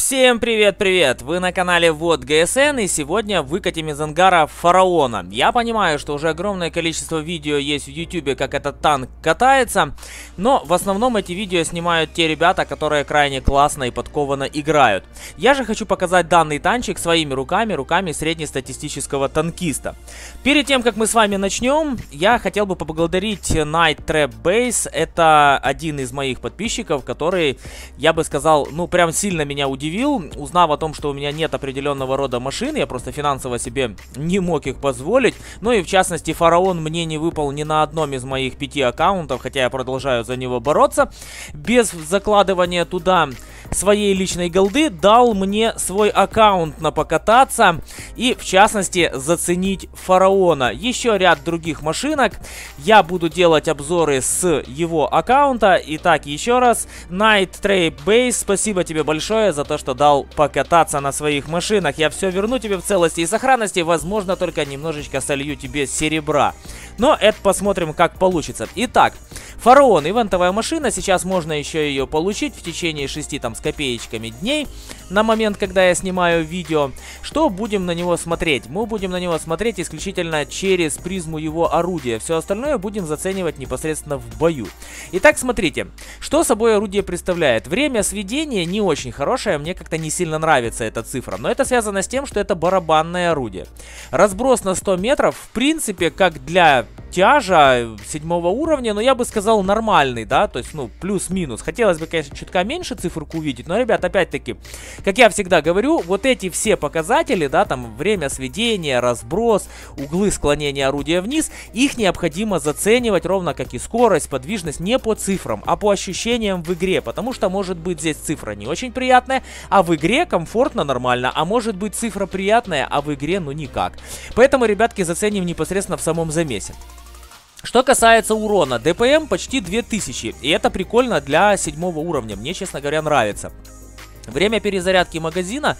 Всем привет-привет! Вы на канале Вот ГСН, и сегодня выкатим из ангара Фараона. Я понимаю, что уже огромное количество видео есть в YouTube, как этот танк катается, но в основном эти видео снимают те ребята, которые крайне классно и подкованно играют. Я же хочу показать данный танчик своими руками среднестатистического танкиста. Перед тем, как мы с вами начнем, я хотел бы поблагодарить Night Trap Base. Это один из моих подписчиков, который, я бы сказал, ну прям сильно меня удивил, узнав о том, что у меня нет определенного рода машин. Я просто финансово себе не мог их позволить. Ну и в частности, Фараон мне не выпал ни на одном из моих 5 аккаунтов, хотя я продолжаю за него бороться. Без закладывания туда своей личной голды дал мне свой аккаунт на покататься и в частности заценить Фараона. Еще ряд других машинок. Я буду делать обзоры с его аккаунта. Итак, еще раз, Night Trap Base, спасибо тебе большое за то, что дал покататься на своих машинах. Я все верну тебе в целости и сохранности. Возможно, только немножечко солью тебе серебра. Но это посмотрим, как получится. Итак, Фараон, ивентовая машина. Сейчас можно еще ее получить в течение 6 там с копеечками дней на момент, когда я снимаю видео. Что будем на него смотреть? Мы будем на него смотреть исключительно через призму его орудия. Все остальное будем заценивать непосредственно в бою. Итак, смотрите, что собой орудие представляет. Время сведения не очень хорошее, мне как-то не сильно нравится эта цифра. Но это связано с тем, что это барабанное орудие. Разброс на 100 метров, в принципе, как для тяжа 7 уровня, но я бы сказал нормальный, да, то есть, ну, плюс-минус. Хотелось бы, конечно, чутка меньше циферку увидеть, но, ребят, опять-таки, как я всегда говорю, вот эти все показатели, да, там, время сведения, разброс, углы склонения орудия вниз, их необходимо заценивать, ровно как и скорость, подвижность, не по цифрам, а по ощущениям в игре, потому что может быть здесь цифра не очень приятная, а в игре комфортно, нормально, а может быть цифра приятная, а в игре, ну, никак. Поэтому, ребятки, заценим непосредственно в самом замесе. Что касается урона, ДПМ почти 2000, и это прикольно для 7 уровня, мне, честно говоря, нравится. Время перезарядки магазина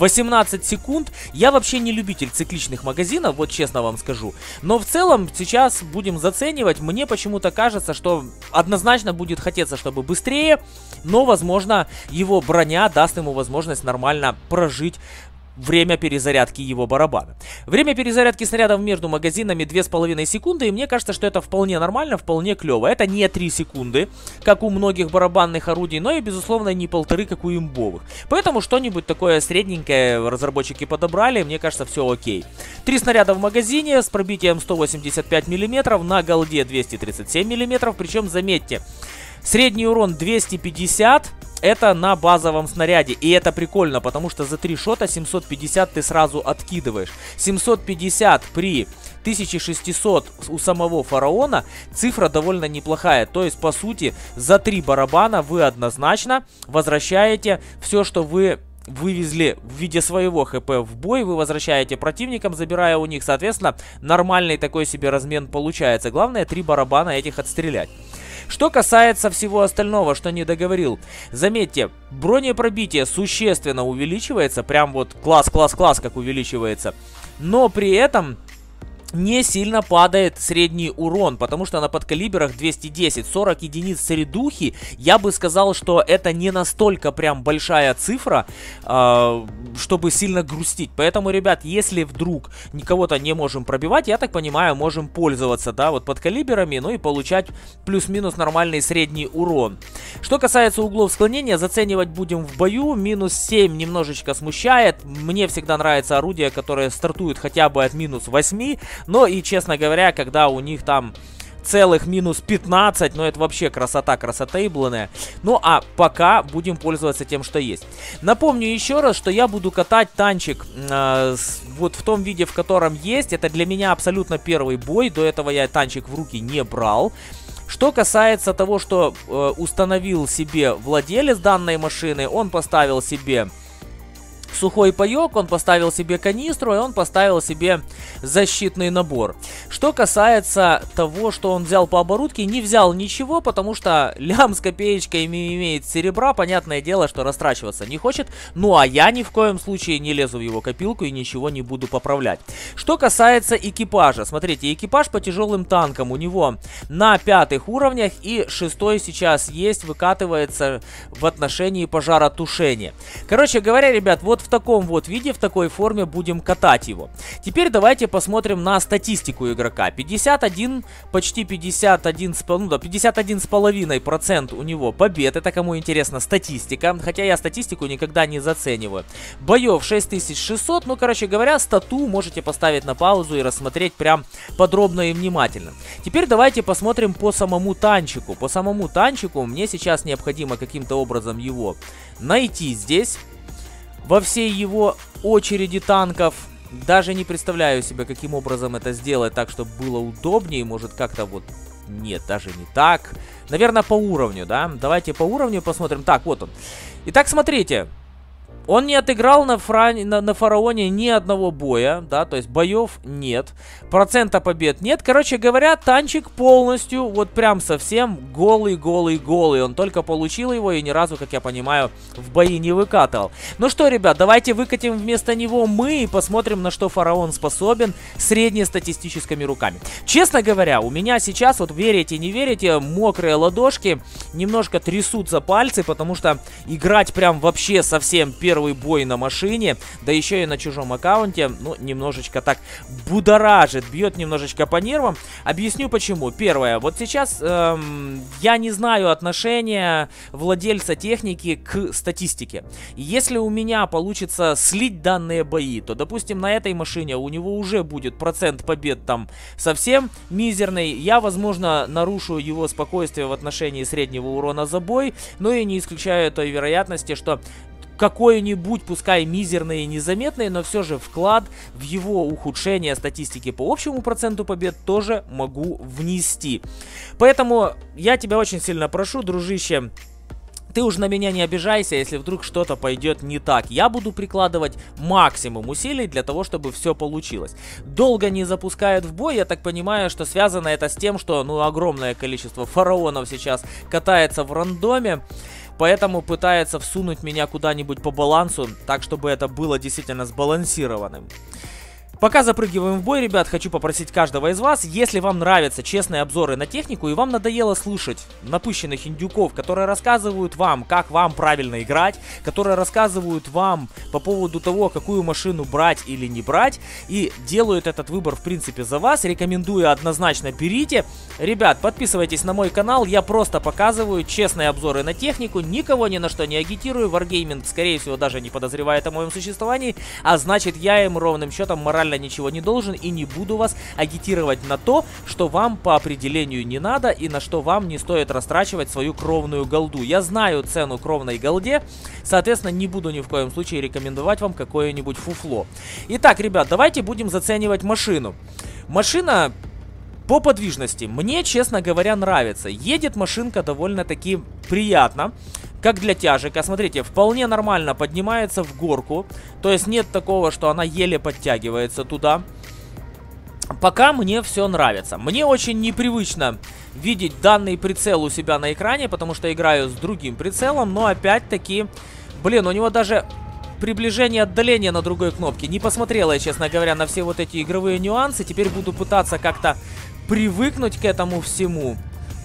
18 секунд. Я вообще не любитель цикличных магазинов, вот честно вам скажу. Но в целом сейчас будем заценивать. Мне почему-то кажется, что однозначно будет хотеться, чтобы быстрее, но, возможно, его броня даст ему возможность нормально прожить время перезарядки его барабана. Время перезарядки снарядов между магазинами 2,5 секунды, и мне кажется, что это вполне нормально, вполне клево. Это не 3 секунды, как у многих барабанных орудий, но и, безусловно, не 1,5, как у имбовых. Поэтому что-нибудь такое средненькое разработчики подобрали, мне кажется, все окей. 3 снаряда в магазине с пробитием 185 мм, на голде 237 мм, причем, заметьте, средний урон 250. Это на базовом снаряде. И это прикольно, потому что за 3 шота 750 ты сразу откидываешь. 750 при 1600 у самого Фараона, цифра довольно неплохая. То есть, по сути, за 3 барабана вы однозначно возвращаете все, что вы вывезли в виде своего ХП в бой, вы возвращаете противникам, забирая у них, соответственно, нормальный такой себе размен получается. Главное 3 барабана этих отстрелять. Что касается всего остального, что не договорил, заметьте, бронепробитие существенно увеличивается, прям вот класс, как увеличивается, но при этом не сильно падает средний урон, потому что на подкалиберах 210, 40 единиц средухи, я бы сказал, что это не настолько прям большая цифра, чтобы сильно грустить. Поэтому, ребят, если вдруг никого-то не можем пробивать, я так понимаю, можем пользоваться, да, вот подкалиберами, ну и получать плюс-минус нормальный средний урон. Что касается углов склонения, заценивать будем в бою. Минус 7 немножечко смущает. Мне всегда нравится орудие, которое стартует хотя бы от минус 8. Но и, честно говоря, когда у них там целых минус 15, ну это вообще красота ибленная. Ну а пока будем пользоваться тем, что есть. Напомню еще раз, что я буду катать танчик вот в том виде, в котором есть. Это для меня абсолютно первый бой. До этого я танчик в руки не брал. Что касается того, что установил себе владелец данной машины, он поставил себе сухой паёк, он поставил себе канистру, и он поставил себе защитный набор. Что касается того, что он взял по оборудке, не взял ничего, потому что лям с копеечкой имеет серебра, понятное дело, что растрачиваться не хочет. Ну а я ни в коем случае не лезу в его копилку и ничего не буду поправлять. Что касается экипажа, смотрите, экипаж по тяжелым танкам у него на 5 уровнях, и 6 сейчас есть, выкатывается в отношении пожаротушения. Короче говоря, ребят, вот в таком вот виде, в такой форме будем катать его. Теперь давайте посмотрим на статистику игрока. 51, почти 51, ну да, 51,5% у него побед. Это кому интересно статистика, хотя я статистику никогда не зацениваю. Боев 6600, ну короче говоря, стату можете поставить на паузу и рассмотреть прям подробно и внимательно. Теперь давайте посмотрим по самому танчику. По самому танчику мне сейчас необходимо каким-то образом его найти здесь. Во всей его очереди танков. Даже не представляю себе, каким образом это сделать так, чтобы было удобнее. Может, как-то вот... Нет, даже не так. Наверное, по уровню, да? Давайте по уровню посмотрим. Так, вот он. Итак, смотрите. Он не отыграл на фараоне ни одного боя, да, то есть боев нет, процента побед нет. Короче говоря, танчик полностью, вот прям совсем голый. Он только получил его и ни разу, как я понимаю, в бои не выкатывал. Ну что, ребят, давайте выкатим вместо него мы и посмотрим, на что фараон способен среднестатистическими руками. Честно говоря, у меня сейчас, вот верите, не верите, мокрые ладошки, немножко трясутся пальцы, потому что играть прям вообще совсем первый бой на машине, да еще и на чужом аккаунте, ну, немножечко так будоражит, бьет немножечко по нервам. Объясню почему. Первое, вот сейчас я не знаю отношения владельца техники к статистике. Если у меня получится слить данные бои, то, допустим, на этой машине у него уже будет процент побед там совсем мизерный. Я, возможно, нарушу его спокойствие в отношении среднего урона за бой, но и не исключаю той вероятности, что какой-нибудь, пускай мизерный и незаметный, но все же вклад в его ухудшение статистики по общему проценту побед тоже могу внести. Поэтому я тебя очень сильно прошу, дружище, ты уж на меня не обижайся, если вдруг что-то пойдет не так. Я буду прикладывать максимум усилий для того, чтобы все получилось. Долго не запускают в бой, я так понимаю, что связано это с тем, что, ну, огромное количество фараонов сейчас катается в рандоме. Поэтому пытается всунуть меня куда-нибудь по балансу, так, чтобы это было действительно сбалансированным. Пока запрыгиваем в бой, ребят, хочу попросить каждого из вас, если вам нравятся честные обзоры на технику и вам надоело слушать напыщенных индюков, которые рассказывают вам, как вам правильно играть, которые рассказывают вам по поводу того, какую машину брать или не брать, и делают этот выбор, в принципе, за вас, рекомендую однозначно берите. Ребят, подписывайтесь на мой канал, я просто показываю честные обзоры на технику, никого ни на что не агитирую, Wargaming, скорее всего, даже не подозревает о моем существовании, а значит, я им ровным счетом морально ничего не должен и не буду вас агитировать на то, что вам по определению не надо и на что вам не стоит растрачивать свою кровную голду. Я знаю цену кровной голде, соответственно, не буду ни в коем случае рекомендовать вам какое-нибудь фуфло. Итак, ребят, давайте будем заценивать машину. Машина по подвижности мне, честно говоря, нравится. Едет машинка довольно-таки приятно. Как для тяжика, смотрите, вполне нормально поднимается в горку. То есть нет такого, что она еле подтягивается туда. Пока мне все нравится. Мне очень непривычно видеть данный прицел у себя на экране, потому что играю с другим прицелом. Но опять-таки, блин, у него даже приближение, отдаление на другой кнопке. Не посмотрела я, честно говоря, на все вот эти игровые нюансы. Теперь буду пытаться как-то привыкнуть к этому всему.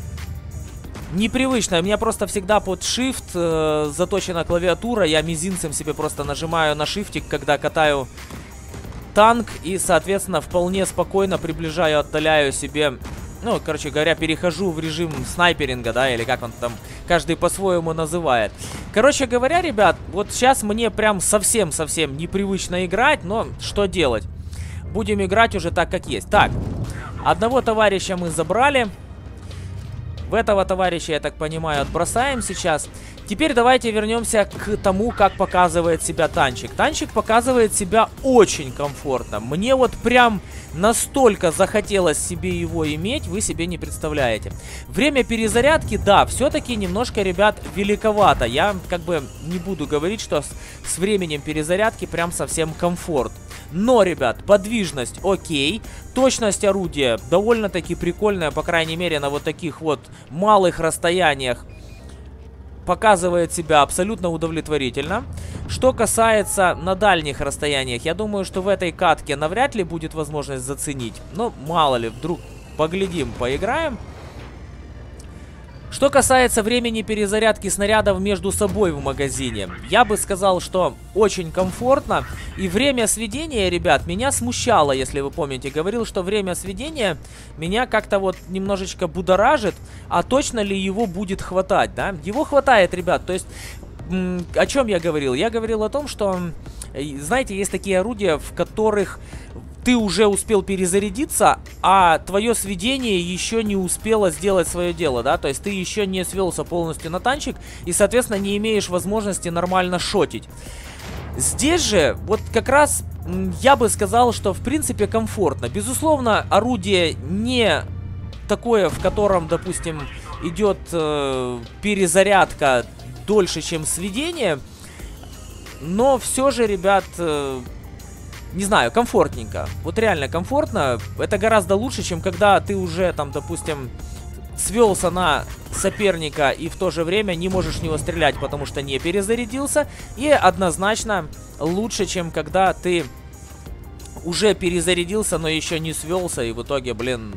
Непривычно, у меня просто всегда под Shift заточена клавиатура, я мизинцем себе просто нажимаю на шифтик, когда катаю танк, и, соответственно, вполне спокойно приближаю, отдаляю себе, ну, короче говоря, перехожу в режим снайперинга, да, или как он там, каждый по-своему называет. Короче говоря, ребят, вот сейчас мне прям совсем-совсем непривычно играть, но что делать? Будем играть уже так, как есть. Так, одного товарища мы забрали. В этого товарища, я так понимаю, отбросаем сейчас. Теперь давайте вернемся к тому, как показывает себя танчик. Танчик показывает себя очень комфортно. Мне вот прям настолько захотелось себе его иметь, вы себе не представляете. Время перезарядки, да, все-таки немножко, ребят, великовато. Я как бы не буду говорить, что с временем перезарядки прям совсем комфорт. Но, ребят, подвижность окей, точность орудия довольно-таки прикольная, по крайней мере, на вот таких вот малых расстояниях. Показывает себя абсолютно удовлетворительно. Что касается на дальних расстояниях, я думаю, что в этой катке навряд ли будет возможность заценить. Но мало ли, вдруг поглядим, поиграем. Что касается времени перезарядки снарядов между собой в магазине, я бы сказал, что очень комфортно. И время сведения, ребят, меня смущало, если вы помните. Говорил, что время сведения меня как-то вот немножечко будоражит. А точно ли его будет хватать, да? Его хватает, ребят. То есть, о чем я говорил? Я говорил о том, что, знаете, есть такие орудия, в которых ты уже успел перезарядиться, а твое сведение еще не успело сделать свое дело, да, то есть ты еще не свелся полностью на танчик и, соответственно, не имеешь возможности нормально шотить. Здесь же, вот как раз, я бы сказал, что, в принципе, комфортно. Безусловно, орудие не такое, в котором, допустим, идет перезарядка дольше, чем сведение, но все же, ребят... Не знаю, комфортненько. Вот реально комфортно. Это гораздо лучше, чем когда ты уже там, допустим, свелся на соперника и в то же время не можешь в него стрелять, потому что не перезарядился. И однозначно лучше, чем когда ты уже перезарядился, но еще не свелся. И в итоге, блин,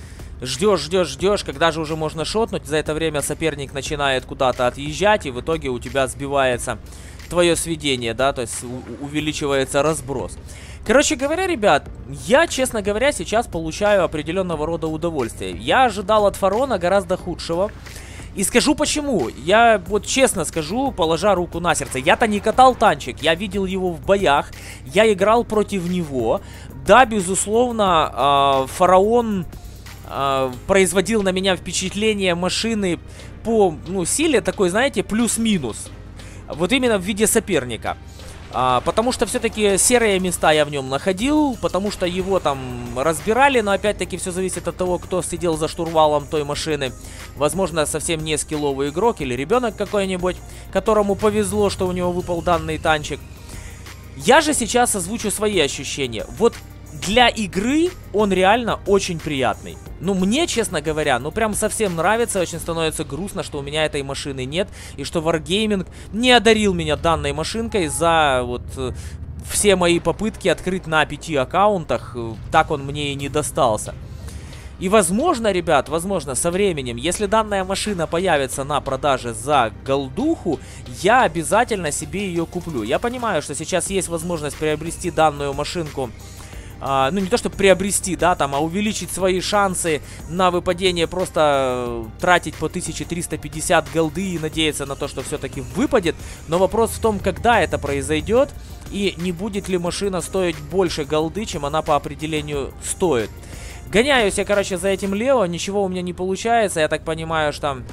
ждешь, когда же уже можно шотнуть. За это время соперник начинает куда-то отъезжать, и в итоге у тебя сбивается твое сведение, да, то есть увеличивается разброс. Короче говоря, ребят, я, честно говоря, сейчас получаю определенного рода удовольствие. Я ожидал от Фараона гораздо худшего. И скажу почему. Я вот честно скажу, положа руку на сердце, я-то не катал танчик, я видел его в боях, я играл против него. Да, безусловно, Фараон производил на меня впечатление машины по, ну, силе такой, знаете, плюс-минус. Вот именно в виде соперника. Потому что все-таки серые места я в нем находил, потому что его там разбирали, но опять-таки все зависит от того, кто сидел за штурвалом той машины. Возможно, совсем не скилловый игрок или ребенок какой-нибудь, которому повезло, что у него выпал данный танчик. Я же сейчас озвучу свои ощущения. Вот для игры он реально очень приятный. Ну, мне, честно говоря, ну прям совсем нравится. Очень становится грустно, что у меня этой машины нет. И что Wargaming не одарил меня данной машинкой за вот все мои попытки открыть на 5 аккаунтах. Так он мне и не достался. И возможно, ребят, возможно, со временем, если данная машина появится на продаже за голдуху, я обязательно себе ее куплю. Я понимаю, что сейчас есть возможность приобрести данную машинку. Ну, не то, чтобы приобрести, да, там, а увеличить свои шансы на выпадение, просто тратить по 1350 голды и надеяться на то, что все-таки выпадет. Но вопрос в том, когда это произойдет, и не будет ли машина стоить больше голды, чем она по определению стоит. Гоняюсь я, короче, за этим Лео, ничего у меня не получается, я так понимаю, что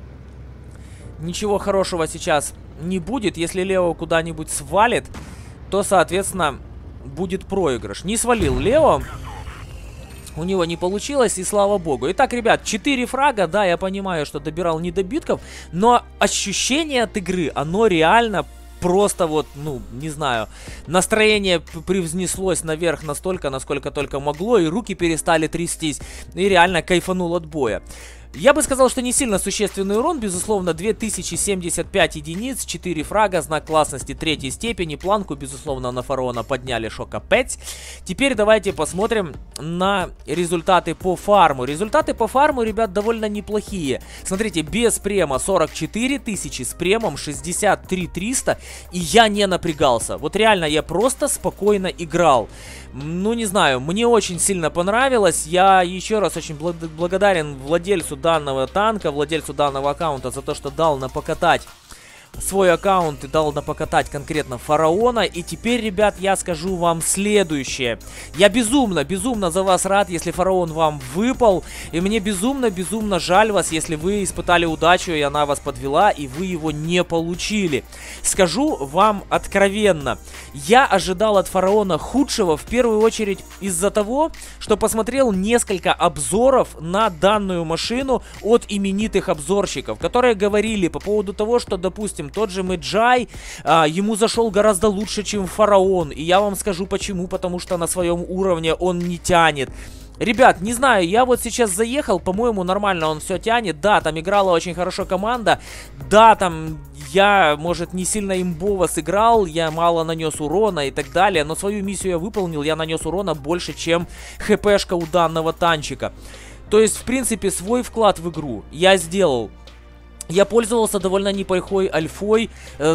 ничего хорошего сейчас не будет. Если Лео куда-нибудь свалит, то, соответственно, будет проигрыш. Не свалил Лео. У него не получилось, и слава богу. Итак, ребят, 4 фрага. Да, я понимаю, что добирал недобитков, но ощущение от игры, оно реально просто вот, ну, не знаю, настроение превзнеслось наверх настолько, насколько только могло, и руки перестали трястись, и реально кайфанул от боя. Я бы сказал, что не сильно существенный урон, безусловно, 2075 единиц, 4 фрага, знак классности 3 степени, планку, безусловно, на Фараона подняли шока 5. Теперь давайте посмотрим на результаты по фарму. Результаты по фарму, ребят, довольно неплохие. Смотрите, без према 44 тысячи, с премом 63 300, и я не напрягался. Вот реально, я просто спокойно играл. Ну, не знаю, мне очень сильно понравилось. Я еще раз очень благодарен владельцу данного танка, владельцу данного аккаунта за то, что дал нам покатать свой аккаунт и дал на покатать конкретно Фараона. И теперь, ребят, я скажу вам следующее. Я безумно за вас рад, если Фараон вам выпал. И мне безумно жаль вас, если вы испытали удачу, и она вас подвела, и вы его не получили. Скажу вам откровенно, я ожидал от Фараона худшего, в первую очередь из-за того, что посмотрел несколько обзоров на данную машину от именитых обзорщиков, которые говорили по поводу того, что, допустим, тот же Меджай, ему зашел гораздо лучше, чем Фараон. И я вам скажу почему, потому что на своем уровне он не тянет. Ребят, не знаю, я вот сейчас заехал, по-моему, нормально он все тянет. Да, там играла очень хорошо команда. Да, там я, может, не сильно имбово сыграл, я мало нанес урона и так далее. Но свою миссию я выполнил, я нанес урона больше, чем хпшка у данного танчика. То есть, в принципе, свой вклад в игру я сделал. Я пользовался довольно неплохой альфой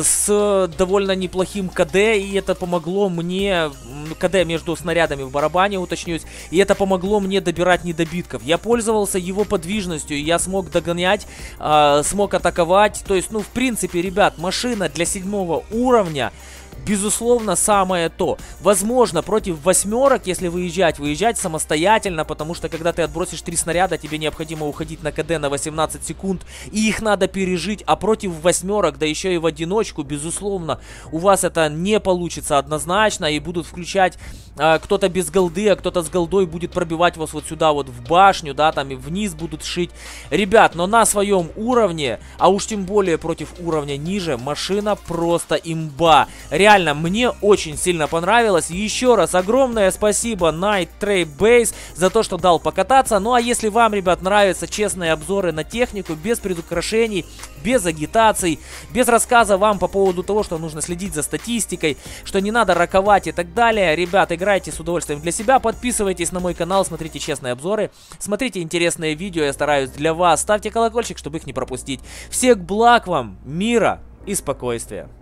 с довольно неплохим КД, и это помогло мне, КД между снарядами в барабане, уточнюсь, и это помогло мне добирать недобитков. Я пользовался его подвижностью, и я смог догонять, смог атаковать. То есть, ну, в принципе, ребят, машина для 7 уровня, безусловно, самое то. Возможно, против восьмерок, если выезжать самостоятельно, потому что когда ты отбросишь 3 снаряда, тебе необходимо уходить на КД на 18 секунд, и их надо пережить, а против восьмерок, да еще и в одиночку, безусловно, у вас это не получится однозначно, и будут включать кто-то без голды, а кто-то с голдой будет пробивать вас вот сюда вот в башню, да, там и вниз будут шить. Ребят, но на своем уровне, а уж тем более против уровня ниже, машина просто имба. Реально, мне очень сильно понравилось. Еще раз огромное спасибо Night Trade Base за то, что дал покататься. Ну а если вам, ребят, нравятся честные обзоры на технику, без предукрашений, без агитаций, без рассказа вам по поводу того, что нужно следить за статистикой, что не надо раковать и так далее, ребят, играйте с удовольствием для себя, подписывайтесь на мой канал, смотрите честные обзоры, смотрите интересные видео, я стараюсь для вас, ставьте колокольчик, чтобы их не пропустить. Всех благ вам, мира и спокойствия.